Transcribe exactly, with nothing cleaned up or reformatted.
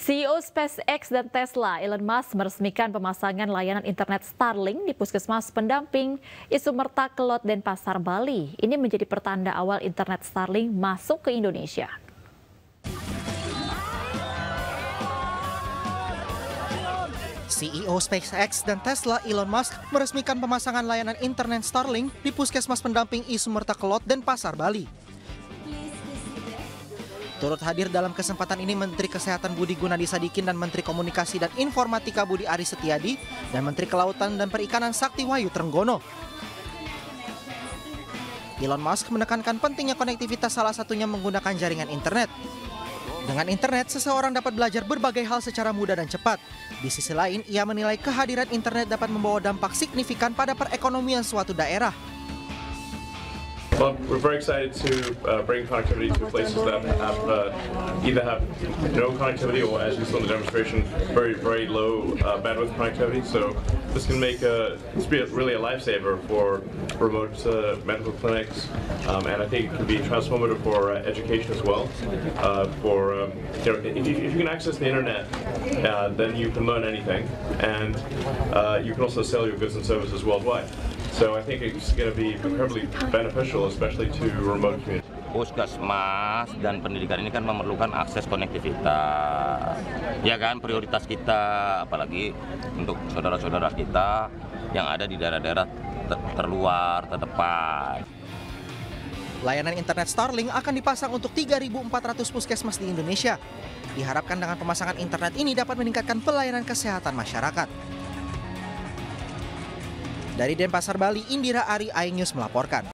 C E O SpaceX dan Tesla, Elon Musk meresmikan pemasangan layanan internet Starlink di Puskesmas Pendamping Isumerta Kelot, Denpasar, Bali. Ini menjadi pertanda awal internet Starlink masuk ke Indonesia. C E O SpaceX dan Tesla, Elon Musk, meresmikan pemasangan layanan internet Starlink di Puskesmas Pendamping Isumerta Kelot, Denpasar, Bali. Turut hadir dalam kesempatan ini Menteri Kesehatan Budi Gunadi Sadikin dan Menteri Komunikasi dan Informatika Budi Aris Setiadi dan Menteri Kelautan dan Perikanan Sakti Wahyu Trenggono. Elon Musk menekankan pentingnya konektivitas, salah satunya menggunakan jaringan internet. Dengan internet, seseorang dapat belajar berbagai hal secara mudah dan cepat. Di sisi lain, ia menilai kehadiran internet dapat membawa dampak signifikan pada perekonomian suatu daerah. Well, we're very excited to uh, bring connectivity to places that have uh, either have no connectivity or, as you saw in the demonstration, very, very low uh, bandwidth connectivity. So this can make a, it's be a, really a lifesaver for remote uh, medical clinics, um, and I think it can be transformative for uh, education as well. Uh, for um, you know, if you, if you can access the internet, uh, then you can learn anything, and uh, you can also sell your goods and services worldwide. So I think it's going to be incredibly beneficial, especially to remote communities. Puskesmas dan pendidikan ini kan memerlukan akses konektivitas, ya kan, prioritas kita, apalagi untuk saudara-saudara kita yang ada di daerah-daerah ter terluar, terdepan. Layanan internet Starlink akan dipasang untuk tiga ribu empat ratus puskesmas di Indonesia. Diharapkan dengan pemasangan internet ini dapat meningkatkan pelayanan kesehatan masyarakat. Dari Denpasar, Bali, Indira Ari, iNews melaporkan.